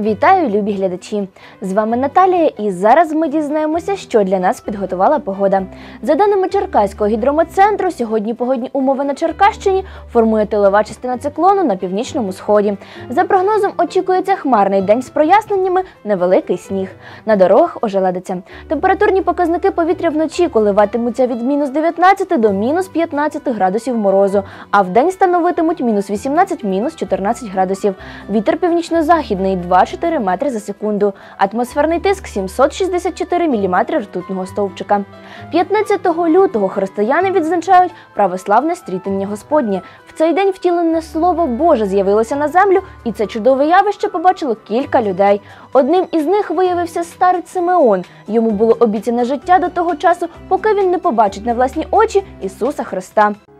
Вітаю, любі глядачі! З вами Наталія, і зараз ми дізнаємося, що для нас підготувала погода. За даними Черкаського гідрометцентру, сьогодні погодні умови на Черкащині формує тилова частина циклону на північному сході. За прогнозом, очікується хмарний день з проясненнями, невеликий сніг. На дорогах ожеледиться. Температурні показники повітря вночі коливатимуться від мінус 19 до мінус 15 градусів морозу, а вдень становитимуть мінус 18, мінус 14 градусів. Вітер північно-західний 2-4 метри за секунду. Атмосферний тиск 764 міліметри ртутного стовпчика. 15 лютого християни відзначають православне стрітення Господнє. В цей день втілене Слово Боже з'явилося на землю, і це чудове явище побачило кілька людей. Одним із них виявився старець Симеон. Йому було обіцяне життя до того часу, поки він не побачить на власні очі Ісуса Христа.